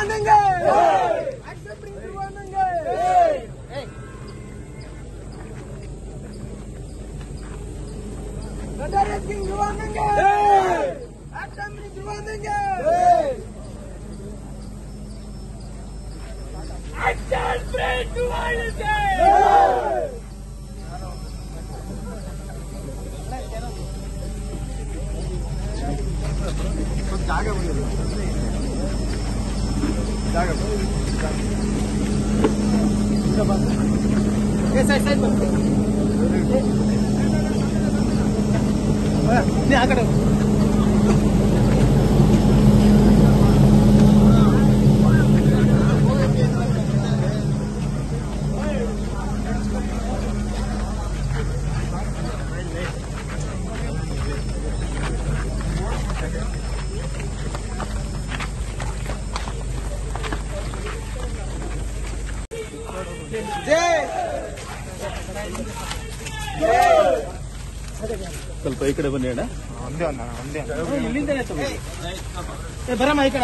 Jwananga! Accept bring Jwananga! Nadare Singh Jwananga! Accept bring Jwananga! Accept bring Jwananga! जागा side नहीं आकर ಸ್ವಲ್ಪ ಈ ಕಡೆ ಬನ್ನಿ ಅಣ್ಣ. ಇಲ್ಲಿಂದನೇ ಬರಮ್ಮ ಈ ಕಡೆ